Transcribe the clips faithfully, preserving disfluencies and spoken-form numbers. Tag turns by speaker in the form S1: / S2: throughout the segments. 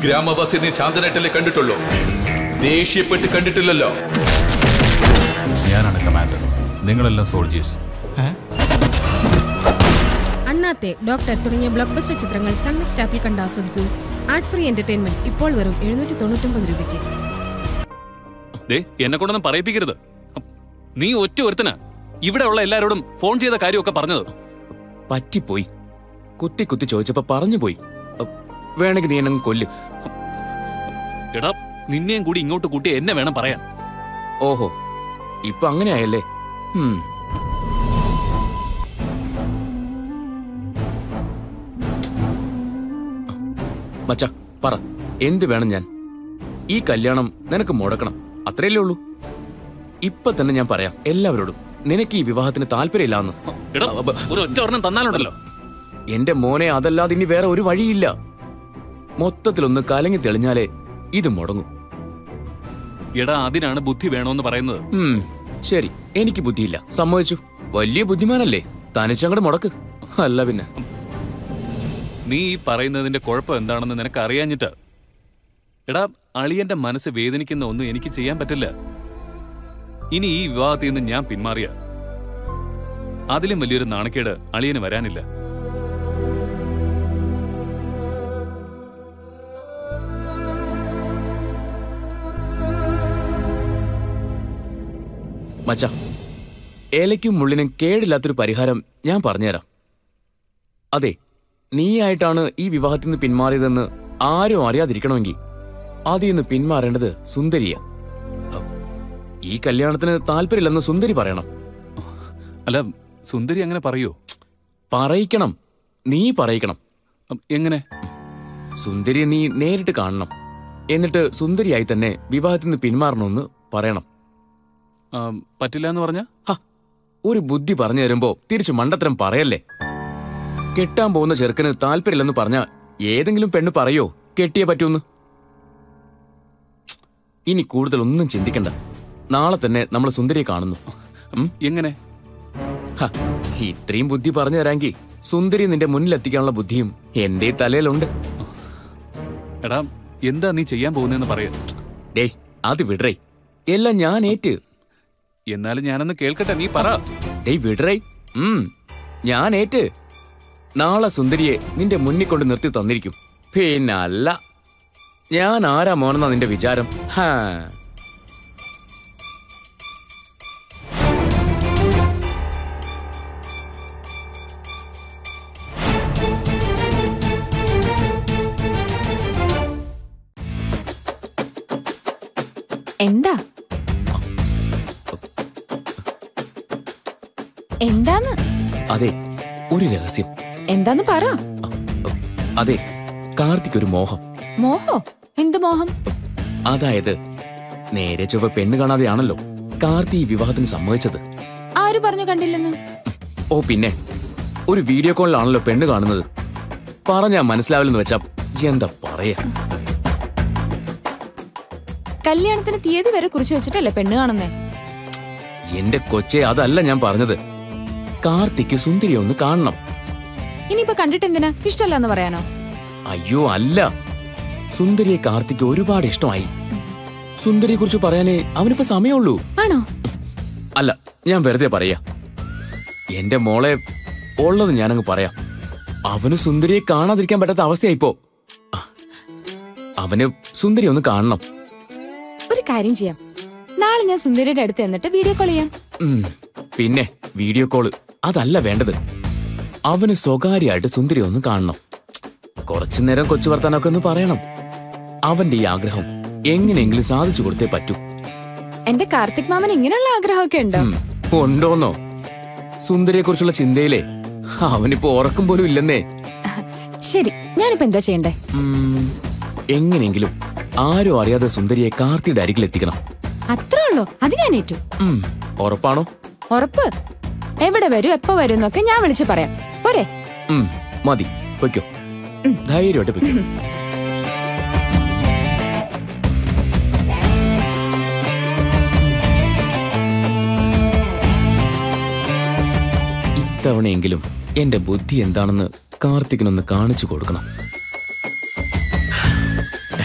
S1: ഗ്രാമവാസി നീ ശാന്തനായിട്ടല്ലേ കണ്ടിട്ടുള്ളൂ, ദേഷ്യപ്പെട്ട് കണ്ടിട്ടില്ലല്ലോ.
S2: ഞാനാണ് കമാൻഡർ, നിങ്ങളെല്ലാം സോൾജേഴ്സ്.
S3: അണ്ണാത്തെ, ഡോക്ടർ തുടങ്ങിയ ബ്ലോക്ക് ബസ്റ്റർ ചിത്രങ്ങൾ സൺ നെക്സ്റ്റ് ആപ്പിൽ കണ്ട് ആസ്വദിക്കൂ. ആർട്ട് ഫ്രീ എന്റർടൈൻമെന്റ് ഇപ്പോൾ വെറും എഴുന്നൂറ്റി തൊണ്ണൂറ്റൊമ്പത് രൂപയ്ക്ക്.
S4: എന്നെ കൊണ്ടൊന്നും പറയിപ്പിക്കരുത്. നീ ഒറ്റ ഒരുത്തനാ ഇവിടെ ഉള്ള എല്ലാരോടും ഫോൺ ചെയ്ത കാര്യമൊക്കെ പറഞ്ഞത്.
S5: പറ്റിപ്പോയി, കുത്തി കുത്തി ചോദിച്ചപ്പോ പറഞ്ഞു പോയി. വേണമെങ്കിൽ നീ എന്നെ കൊല്ല്.
S4: എടാ, നിന്നെയും കൂടി ഇങ്ങോട്ട് കൂട്ടി എന്നെ വേണം പറയാൻ.
S5: ഓഹോ, ഇപ്പൊ അങ്ങനെയായല്ലേ? മച്ചാ പറ, എന്ത് വേണം? ഞാൻ ഈ കല്യാണം നിനക്ക് മുടക്കണം, അത്രയല്ലേ ഉള്ളൂ. ഇപ്പൊ തന്നെ ഞാൻ പറയാം എല്ലാവരോടും, നിനക്ക് ഈ വിവാഹത്തിന് താല്പര്യമില്ലാന്ന്.
S4: തന്നാലുണ്ടല്ലോ
S5: എന്റെ മോനെ, അതല്ലാതെ ഇനി വേറെ ഒരു വഴിയില്ല. മൊത്തത്തിലൊന്ന് കലങ്ങി തെളിഞ്ഞാലേ ഇത് മുടങ്ങും.
S4: എടാ, അതിനാണ് ബുദ്ധി വേണോന്ന് പറയുന്നത്.
S5: ശരി, എനിക്ക് ബുദ്ധിയില്ല, സമ്മതിച്ചു. വലിയ ബുദ്ധിമാനല്ലേ, തനിച്ചങ്ങട് മുടക്ക്. അല്ല പിന്നെ
S4: നീ ഈ പറയുന്നതിന്റെ കുഴപ്പം എന്താണെന്ന് നിനക്ക് അറിയാഞ്ഞിട്ട്. എടാ, അളിയന്റെ മനസ്സ് വേദനിക്കുന്ന ഒന്നും എനിക്ക് ചെയ്യാൻ പറ്റില്ല. ഇനി ഈ വിവാഹത്തിൽ നിന്ന് ഞാൻ പിന്മാറിയ അതിലും വലിയൊരു നാണക്കേട് അളിയന് വരാനില്ല.
S5: മച്ചാ, ഏലയ്ക്കും മുള്ളിനും കേടില്ലാത്തൊരു പരിഹാരം ഞാൻ പറഞ്ഞുതരാം. അതെ, നീയായിട്ടാണ് ഈ വിവാഹത്തിൽ നിന്ന് പിന്മാറിയതെന്ന് ആരും അറിയാതിരിക്കണമെങ്കിൽ അതിൽ നിന്ന് പിന്മാറേണ്ടത് സുന്ദരിയാ. ഈ കല്യാണത്തിന് താല്പര്യമില്ലെന്ന് സുന്ദരി പറയണം.
S4: അല്ല, സുന്ദരി അങ്ങനെ പറയോ?
S5: പറയിക്കണം, നീ പറയിക്കണം.
S4: എങ്ങനെ?
S5: സുന്ദരിയെ നീ നേരിട്ട് കാണണം. എന്നിട്ട് സുന്ദരിയായി തന്നെ വിവാഹത്തിൽ നിന്ന് പിന്മാറണമെന്ന് പറയണം.
S4: പറ്റില്ല എന്ന് പറഞ്ഞ
S5: ഒരു ബുദ്ധി പറഞ്ഞു തരുമ്പോ തിരിച്ചു മണ്ടത്തരം പറയല്ലേ. കെട്ടാൻ പോകുന്ന ചെറുക്കന് താല്പര്യമില്ലെന്ന് പറഞ്ഞ ഏതെങ്കിലും പെണ്ണ് പറയോ കെട്ടിയേ പറ്റൂന്ന്? ഇനി കൂടുതൽ ഒന്നും ചിന്തിക്കണ്ട. നാളെ തന്നെ നമ്മൾ സുന്ദരിയെ കാണുന്നു.
S4: എങ്ങനെ?
S5: ഇത്രയും ബുദ്ധി പറഞ്ഞു തരാമെങ്കിൽ സുന്ദരി നിന്റെ മുന്നിലെത്തിക്കാനുള്ള ബുദ്ധിയും എന്റെ തലയിലുണ്ട്.
S4: എടാ, എന്താ നീ ചെയ്യാൻ പോകുന്നതെന്ന് പറയാ.
S5: ഡേ, അത് വിടറേ, എല്ലാം ഞാൻ ഏറ്റ്.
S4: എന്നാലും ഞാനൊന്ന് കേൾക്കട്ടെ, നീ പറ.
S5: ഡേയ് വിടറേ, ഉം ഞാൻ ഏറ്റ്. നാളെ സുന്ദരിയെ നിന്റെ മുന്നിൽ കൊണ്ട് നിർത്തി തന്നിരിക്കും. പിന്നെ അല്ല, ഞാൻ ആരാ മോനെന്നാ നിന്റെ വിചാരം? ഹാ,
S6: എന്താ എന്താന്ന്?
S5: അതെ, ഒരു രഹസ്യം.
S6: എന്താന്ന് പറ.
S5: അതെ, കാർത്തിക് ഒരു മോഹം.
S6: മോഹോ? എന്ത് മോഹം?
S5: അതായത് നേരെ ചൊവ്വ പെണ്ണ് കാണാതെയാണല്ലോ കാർത്തി ഈ വിവാഹത്തിന് സമ്മതിച്ചത്.
S6: ആര് പറഞ്ഞു കണ്ടില്ലെന്ന്?
S5: ഓ പിന്നെ, ഒരു വീഡിയോ കോളിലാണല്ലോ പെണ്ണ് കാണുന്നത്. പറഞ്ഞാ മനസ്സിലാവില്ലെന്ന് വെച്ചാ എന്താ പറയാ.
S6: കല്യാണത്തിന് തീയതി വരെ കുറിച്ച് വെച്ചിട്ടല്ലേ പെണ്ണ് കാണുന്നേ?
S5: എന്റെ കൊച്ചെ, അതല്ല ഞാൻ പറഞ്ഞത്. കാർത്തിക്ക് സുന്ദരി ഒന്ന് കാണണം.
S6: ഇനിയിപ്പോ കണ്ടിട്ട് എന്തിനാ? ഇഷ്ടമല്ലെന്ന് പറയാനോ?
S5: അയ്യോ അല്ല, സുന്ദരിയെ കാർത്തിക്ക് ഒരുപാട് ഇഷ്ടമായി. സുന്ദരിയെ കുറിച്ച് പറയാനേ അവനിപ്പോ സമയമുള്ളൂ.
S6: ആണോ?
S5: അല്ല, ഞാൻ വെറുതെ പറയാ. എന്റെ മോളെ ഉള്ളത് ഞാനങ്ങ് പറയാം. അവന് സുന്ദരിയെ കാണാതിരിക്കാൻ പറ്റാത്ത അവസ്ഥയായിപ്പോ. അവന് സുന്ദരി ഒന്ന് കാണണം.
S6: ഒരു കാര്യം ചെയ്യാം, നാളെ ഞാൻ സുന്ദരിയുടെ അടുത്ത് എന്നിട്ട് വീഡിയോ കോൾ ചെയ്യാം.
S5: പിന്നെ വീഡിയോ കോള് അതല്ല വേണ്ടത്. അവന് സ്വകാര്യമായിട്ട് സുന്ദരി ഒന്ന് കാണണം. കുറച്ചു നേരം കൊച്ചു വർത്താനൊക്കെ ഒന്ന് പറയണം. അവന്റെ ഈ ആഗ്രഹം എങ്ങനെയെങ്കിലും സാധിച്ചു കൊടുത്തേ പറ്റൂ.
S6: എന്റെ കാർത്തിക് മാമൻ ഇങ്ങനെയുള്ള ആഗ്രഹമൊക്കെ ഉണ്ടോ?
S5: ഉണ്ടോന്നോ? സുന്ദരിയെ കുറിച്ചുള്ള ചിന്തയിലേ അവനിപ്പോ ഉറക്കം പോലും ഇല്ലെന്നേ.
S6: ശരി, ഞാനിപ്പോ എന്താ ചെയ്യണ്ടേ?
S5: എങ്ങനെയെങ്കിലും ആരും അറിയാതെ സുന്ദരിയെ കാർത്തിയുടെ അരികിൽ എത്തിക്കണം.
S6: അത്രേ ഉള്ളൂ? അത് ഞാൻ ഏറ്റു.
S5: ഉറപ്പാണോ?
S6: ഉറപ്പ്. എവിടെ വരും, എപ്പോ വരും എന്നൊക്കെ ഞാൻ വിളിച്ചു പറയാം. പോരെ?
S5: മതി, പൊയ്ക്കോ, ധൈര്യമായിട്ട് പൊയ്ക്കോ. ഇത്തവണയെങ്കിലും എന്റെ ബുദ്ധി എന്താണെന്ന് കാർത്തികിനൊന്ന് കാണിച്ചു കൊടുക്കണം.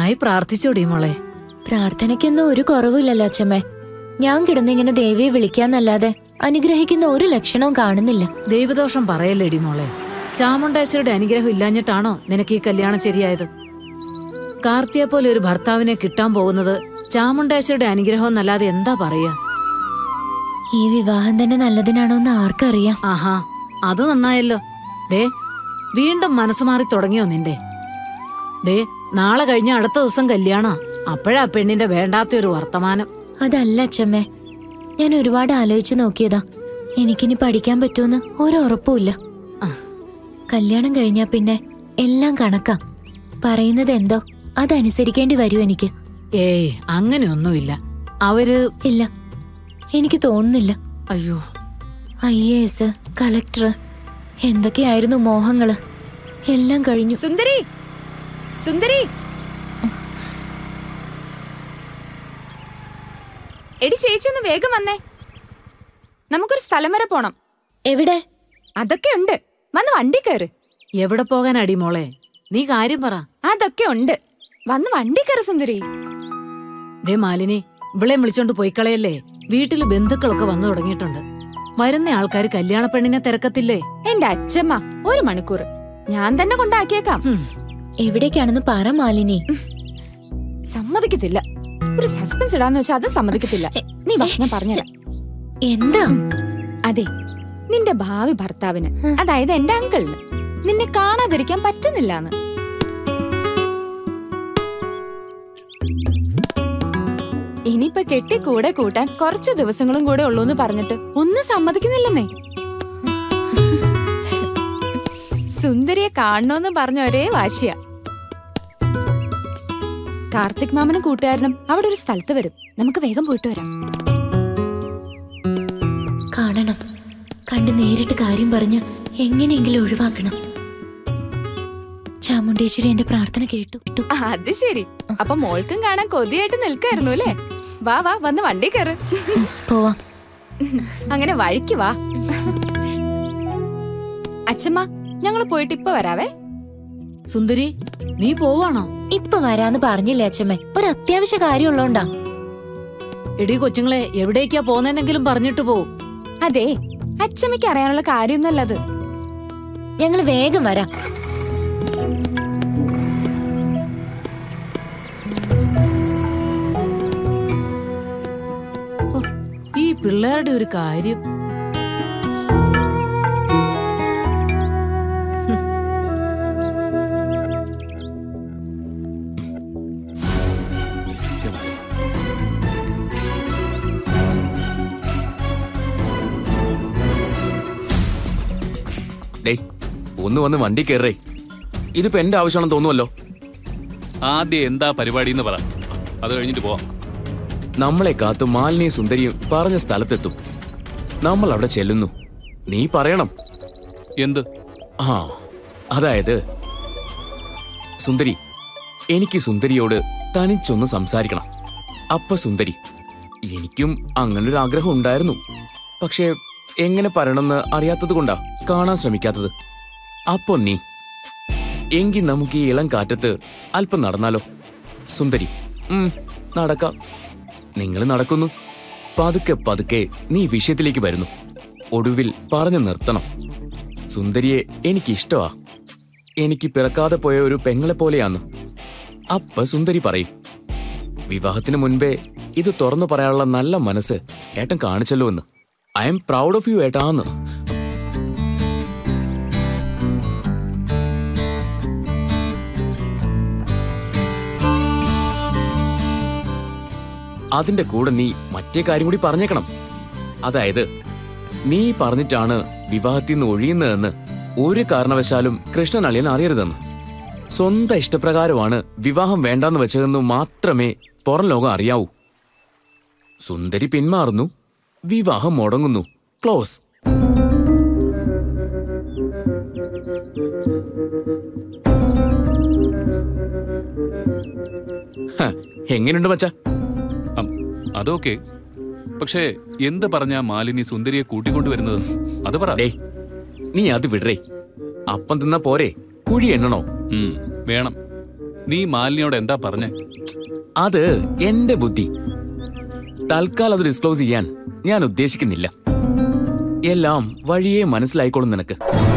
S7: നന്നായി പ്രാർത്ഥിച്ചോടി മോളെ.
S8: പ്രാർത്ഥനയ്ക്കൊന്നും ഒരു കുറവില്ലല്ലോ അച്ഛമ്മേ. ഞാൻ കിടന്നിങ്ങനെ ദേവിയെ വിളിക്കാന്നല്ലാതെ അനുഗ്രഹിക്കുന്ന ഒരു ലക്ഷണവും കാണുന്നില്ല.
S7: ദൈവദോഷം പറയല്ലേടി മോളെ. ചാമുണ്ടേശ്വരിയുടെ അനുഗ്രഹം ഇല്ലാഞ്ഞിട്ടാണോ നിനക്ക് ഈ കല്യാണം ശരിയായത്? കാർത്തിയെ പോലെ ഒരു ഭർത്താവിനെ കിട്ടാൻ പോകുന്നത് ചാമുണ്ടേശ്വരിയുടെ അനുഗ്രഹം എന്നല്ലാതെ എന്താ പറയാ?
S8: ഈ വിവാഹം തന്നെ നല്ലതിനാണോന്ന് ആർക്കറിയാം.
S7: ആഹാ, അത് നന്നായല്ലോ. ദേ, വീണ്ടും മനസ്സുമാറി തുടങ്ങിയോ നിന്റെ? ദേ, നാളെ കഴിഞ്ഞ അടുത്ത ദിവസം കല്യാണ. അപ്പോഴാ പെണ്ണിന്റെ വേണ്ടാത്തൊരു വർത്തമാനം.
S8: അതല്ല അച്ഛമ്മേ, ഞാൻ ഒരുപാട് ആലോചിച്ചു നോക്കിയതാ. എനിക്കിനി പഠിക്കാൻ പറ്റുമെന്ന് ഒരുറപ്പുമില്ല. കല്യാണം കഴിഞ്ഞാ പിന്നെ എല്ലാം കണക്കാ. പറയുന്നത് എന്തോ അതനുസരിക്കേണ്ടി വരും എനിക്ക്.
S7: ഏയ്, അങ്ങനെയൊന്നുമില്ല. അവര്
S8: ഇല്ല, എനിക്ക് തോന്നുന്നില്ല.
S7: അയ്യോ,
S8: ഐ എ എസ്, കളക്ടർ, എന്തൊക്കെയായിരുന്നു മോഹങ്ങള്. എല്ലാം കഴിഞ്ഞു.
S6: സുന്ദരി, സുന്ദരി, എടി ചേച്ചി ഒന്ന് വേഗം വന്നേ. നമുക്കൊരു സ്ഥലം വരെ പോണം.
S8: എവിടെ?
S6: അതൊക്കെ ഉണ്ട്, വന്ന് വണ്ടി കയറ്.
S7: എവിടെ പോകാനടി മോളെ? നീ കാര്യം പറ.
S6: അതൊക്കെ ഉണ്ട്, വന്ന് വണ്ടി കയറ് സുന്ദരി.
S7: ദേ മാലിനി, ഇവളെ വിളിച്ചോണ്ട് പോയിക്കളയല്ലേ. വീട്ടില് ബന്ധുക്കളൊക്കെ വന്നു തുടങ്ങിയിട്ടുണ്ട്. വരുന്ന ആൾക്കാര് കല്യാണ പെണ്ണിനെ തിരക്കത്തില്ലേ?
S6: എന്റെ അച്ഛമ്മ, ഒരു മണിക്കൂർ ഞാൻ തന്നെ കൊണ്ടാക്കിയേക്കാം.
S8: എവിടേക്കാണെന്ന് പറ മാലിനി.
S6: സമ്മതിക്കത്തില്ല. ഒരു സസ്പെൻസ് ഇടാന്ന് വെച്ചാൽ അത് സമ്മതിക്കത്തില്ല. നീ വാ, ഞാൻ പറഞ്ഞുതരാം.
S8: എന്താ?
S6: അതെ, നിന്റെ ഭാവി ഭർത്താവിന്, അതായത് എന്റെ അങ്കിളിന് നിന്നെ കാണാതിരിക്കാൻ പറ്റുന്നില്ലാന്ന്. ഇനിയിപ്പൊ കെട്ടി കൂടെ കൂട്ടാൻ കുറച്ച് ദിവസങ്ങളും കൂടെ ഉള്ളൂന്ന് പറഞ്ഞിട്ട് ഒന്നും സമ്മതിക്കുന്നില്ലെന്നേ. സുന്ദരിയെ കാണണോന്ന് പറഞ്ഞ ഒരേ വാശിയ. കാർത്തിക് മാമനും കൂട്ടുകാരനും അവിടെ ഒരു സ്ഥലത്ത് വരും. നമുക്ക് വേഗം പോയിട്ട് വരാം.
S8: കാണണം, കണ്ട് നേരിട്ട് കാര്യം പറഞ്ഞ് എങ്ങനെയെങ്കിലും ഒഴിവാക്കണം. ചാമുണ്ടേശ്വരി എന്റെ പ്രാർത്ഥന കേട്ടു.
S6: അത് ശരി, അപ്പൊ മോൾക്കും കാണാൻ കൊതിയായിട്ട് നിൽക്കായിരുന്നു അല്ലേ? വാ വാ, വന്ന് വണ്ടി കയറ്.
S8: പോവാം.
S6: അങ്ങനെ വഴിക്ക് വാ. അച്ഛമ്മ, ഞങ്ങള് പോയിട്ട് ഇപ്പൊ വരാവേ.
S7: സുന്ദരി, നീ പോവാണോ?
S8: ഇപ്പൊ വരാന്ന് പറഞ്ഞില്ലേ അച്ഛമ്മേ, ഒരു അത്യാവശ്യ കാര്യം ഉള്ളോണ്ടാ.
S7: എടി കൊച്ചുങ്ങളെ, എവിടേക്കാ പോന്നെങ്കിലും പറഞ്ഞിട്ട് പോ.
S6: അതെ, അച്ഛമ്മയ്ക്ക് അറിയാനുള്ള കാര്യമൊന്നല്ലത്.
S8: ഞങ്ങള് വേഗം വരാം.
S7: ഈ പിള്ളേരുടെ ഒരു കാര്യം.
S5: ഒന്ന് വന്ന് വണ്ടി കയറേ. ഇതിപ്പോ എന്റെ ആവശ്യമാണെന്ന് തോന്നുമല്ലോ.
S4: ആദ്യം എന്താ പരിപാടി എന്ന് പറ, അത് കഴിഞ്ഞിട്ട് പോവാം.
S5: നമ്മളെ കാത്തു മാലിനിയും സുന്ദരിയും പറഞ്ഞ സ്ഥലത്തെത്തും. നമ്മൾ അവിടെ ചെല്ലുന്നു. നീ പറയണം.
S4: എന്ത്?
S5: ആ, അതായത് സുന്ദരി, എനിക്ക് സുന്ദരിയോട് തനിച്ചൊന്ന് സംസാരിക്കണം. അപ്പ സുന്ദരി, എനിക്കും അങ്ങനൊരു ആഗ്രഹം ഉണ്ടായിരുന്നു. പക്ഷേ എങ്ങനെ പറയണമെന്ന് അറിയാത്തത് കൊണ്ടാ കാണാൻ ശ്രമിക്കാത്തത്. അപ്പോ നീ, എങ്കിൽ നമുക്ക് ഈ ഇളം കാറ്റത്ത് അല്പം നടന്നാലോ? സുന്ദരി, ഉം നടക്കാം. നിങ്ങൾ നടക്കുന്നു. പതുക്കെ പതുക്കെ നീ വിഷയത്തിലേക്ക് വരുന്നു. ഒടുവിൽ പറഞ്ഞു നിർത്തണം. സുന്ദരിയെ എനിക്കിഷ്ടമാ. എനിക്ക് പിറക്കാതെ പോയ ഒരു പെങ്ങളെ പോലെയാന്ന്. അപ്പ സുന്ദരി പറയും. വിവാഹത്തിന് മുൻപേ ഇത് തുറന്നു പറയാനുള്ള നല്ല മനസ്സ് ഏട്ടൻ കാണിച്ചല്ലോ എന്ന്. I'm proud of you ഏട്ടാന്ന്. അതിന്റെ കൂടെ നീ മറ്റേ കാര്യം കൂടി പറഞ്ഞേക്കണം. അതായത് നീ പറഞ്ഞിട്ടാണ് വിവാഹത്തിൽ നിന്ന് ഒഴിയുന്നതെന്ന് ഒരു കാരണവശാലും കൃഷ്ണൻ അളിയൻ അറിയരുതെന്ന്. സ്വന്തം ഇഷ്ടപ്രകാരമാണ് വിവാഹം വേണ്ടെന്ന് വെച്ചതെന്നു മാത്രമേ പുറം ലോകം അറിയാവൂ. സുന്ദരി പിന്മാറുന്നു, വിവാഹം മുടങ്ങുന്നു. ക്ലോസ്. എങ്ങനെയുണ്ട് മച്ചാ?
S4: അതൊക്കെ, പക്ഷേ എന്ത് പറഞ്ഞാ മാലിനി സുന്ദരിയെ കൂട്ടിക്കൊണ്ടുവരുന്നത്? അത് പറ.
S5: നീ അത് വിടറേ. അപ്പം തിന്നാ പോരെ, കുഴി എണ്ണണോ?
S4: വേണം. നീ മാലിനിയോട് എന്താ പറഞ്ഞേ?
S5: അത് എന്റെ ബുദ്ധി. തൽക്കാലം അത് ഡിസ്ക്ലോസ് ചെയ്യാൻ ഞാൻ ഉദ്ദേശിക്കുന്നില്ല. എല്ലാം വഴിയേ മനസ്സിലായിക്കോളും നിനക്ക്.